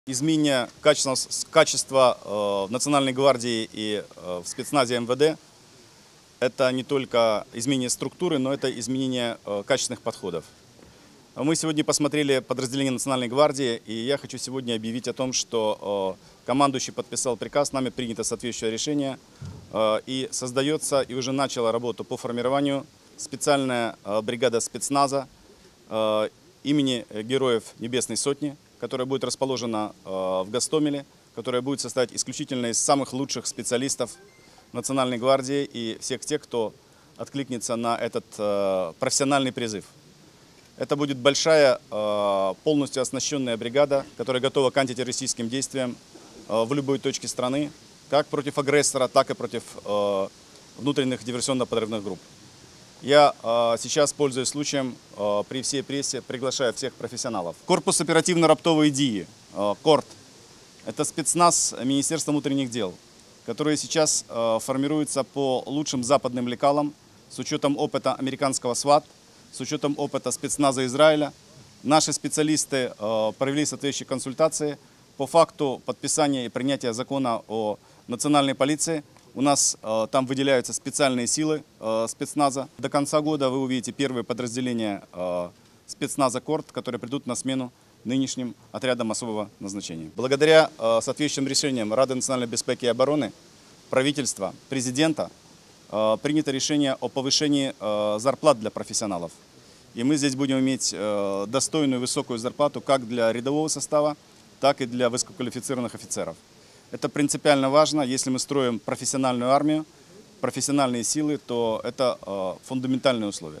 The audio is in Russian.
Изменение качества Национальной гвардии и в спецназе МВД – это не только изменение структуры, но это изменение качественных подходов. Мы сегодня посмотрели подразделение Национальной гвардии, и я хочу сегодня объявить о том, что командующий подписал приказ, нами принято соответствующее решение, и создается, и уже начала работу по формированию специальная бригада спецназа имени Героев Небесной Сотни, которая будет расположена в Гостомеле, которая будет состоять исключительно из самых лучших специалистов Национальной гвардии и всех тех, кто откликнется на этот профессиональный призыв. Это будет большая, полностью оснащенная бригада, которая готова к антитеррористическим действиям в любой точке страны, как против агрессора, так и против внутренних диверсионно-подрывных групп. Я сейчас, пользуясь случаем, при всей прессе приглашаю всех профессионалов. Корпус оперативно-раптовой дии, КОРД, это спецназ Министерства внутренних дел, который сейчас формируется по лучшим западным лекалам, с учетом опыта американского СВАТ, с учетом опыта спецназа Израиля. Наши специалисты провели соответствующие консультации по факту подписания и принятия закона о национальной полиции. У нас там выделяются специальные силы спецназа. До конца года вы увидите первые подразделения спецназа КОРД, которые придут на смену нынешним отрядам особого назначения. Благодаря соответствующим решениям Рады национальной безопасности и обороны, правительства, президента, принято решение о повышении зарплат для профессионалов. И мы здесь будем иметь достойную высокую зарплату как для рядового состава, так и для высококвалифицированных офицеров. Это принципиально важно. Если мы строим профессиональную армию, профессиональные силы, то это фундаментальные условия.